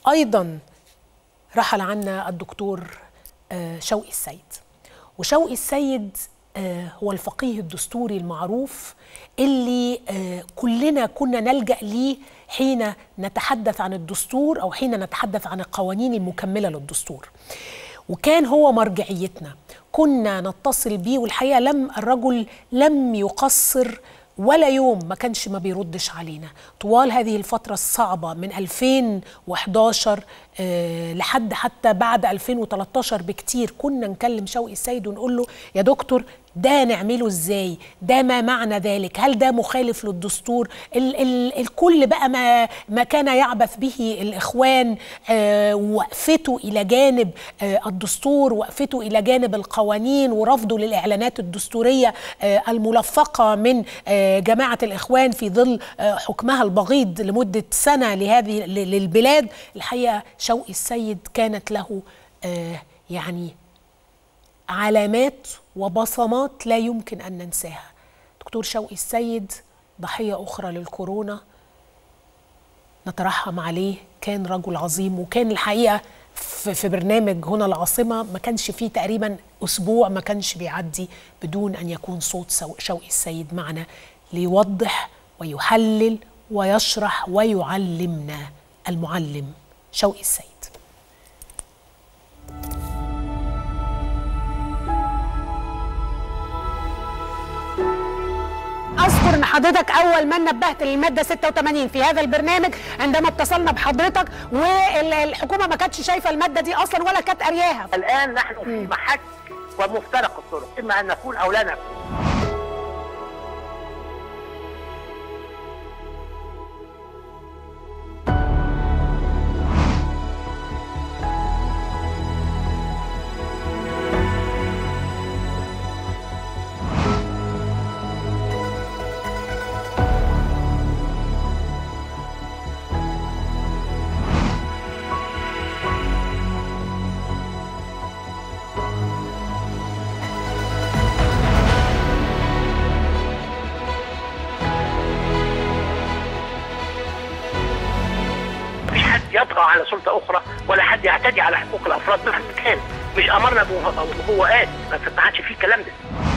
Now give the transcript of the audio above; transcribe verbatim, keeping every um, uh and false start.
أيضا رحل عنا الدكتور شوقي السيد. وشوقي السيد هو الفقيه الدستوري المعروف اللي كلنا كنا نلجأ ليه حين نتحدث عن الدستور أو حين نتحدث عن القوانين المكملة للدستور، وكان هو مرجعيتنا، كنا نتصل بيه. والحقيقة لم الرجل لم يقصر ولا يوم، ما كانش ما بيردش علينا طوال هذه الفترة الصعبة من ألفين وإحداشر أه لحد حتى بعد ألفين وتلتاشر بكتير. كنا نكلم شوقي السيد ونقول له يا دكتور ده نعمله ازاي؟ ده ما معنى ذلك؟ هل ده مخالف للدستور؟ ال ال الكل بقى ما, ما كان يعبث به الإخوان، آه وقفته إلى جانب آه الدستور، وقفته إلى جانب القوانين، ورفضه للإعلانات الدستورية آه الملفقة من آه جماعة الإخوان في ظل آه حكمها البغيض لمدة سنة لهذه للبلاد. الحقيقة شوقي السيد كانت له آه يعني علامات وبصمات لا يمكن أن ننساها. دكتور شوقي السيد ضحية أخرى للكورونا، نترحم عليه، كان رجل عظيم. وكان الحقيقة في برنامج هنا العاصمة ما كانش فيه تقريبا أسبوع ما كانش بيعدي بدون أن يكون صوت شوقي السيد معنا ليوضح ويحلل ويشرح ويعلمنا. المعلم شوقي السيد. أذكر أن حضرتك أول من نبهت للمادة ستة وثمانين في هذا البرنامج عندما اتصلنا بحضرتك، والحكومة ما كانتش شايفة المادة دي أصلا ولا كانت قارياها. الآن نحن في محك ومفترق الطرق، إما أن نكون أو لا نكون. يطغى على سلطة أخرى ولا حد يعتدي على حقوق الأفراد مهما كان. مش أمرنا بمفوقات، ما عادش فيه الكلام ده.